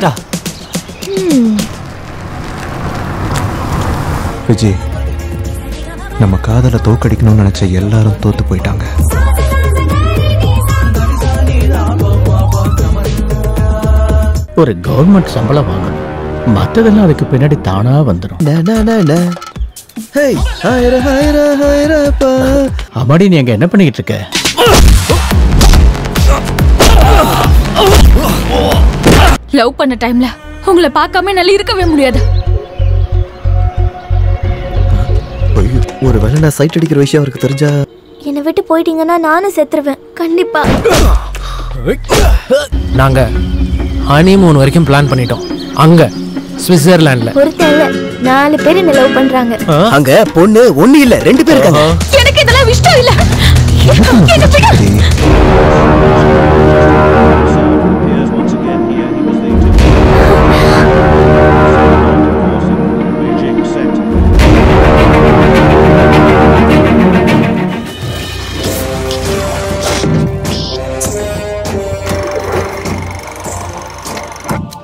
வந்துட்டா. விஜய், நம்ம காதலை தோக்கடிக்கணும்னு நினைச்ச எல்லாரும் தோத்து போயிட்டாங்க. ஒரு கவர்மெண்ட் சம்பளம் வாங்கணும், மற்றதெல்லாம் அதுக்கு பின்னாடி தானா வந்துடும். அம்மாடி, நீ அங்க என்ன பண்ணிக்கிட்டு இருக்க? லவ் பண்ண டைம்ல உங்களை பார்க்காம என்னால இருக்கவே முடியாது. ஒருவேளை நான் சைட் அடிக்கிற விஷயம் அவருக்கு தெரிஞ்சா என்னை விட்டு போயிட்டீங்கன்னா நானும் செத்துருவேன் கண்டிப்பா. நாங்க ஹனிமூன் வரைக்கும் பிளான் பண்ணிட்டோம். அங்க ஸ்விட்சர்லாந்துல ஒருத்தன் இல்ல 4 பேர் என்ன லவ் பண்றாங்க. அங்க பொண்ணு ஒண்ணு இல்ல 2 பேர் இருக்காங்க. எனக்கு இதெல்லாம் இஷ்டம் இல்ல.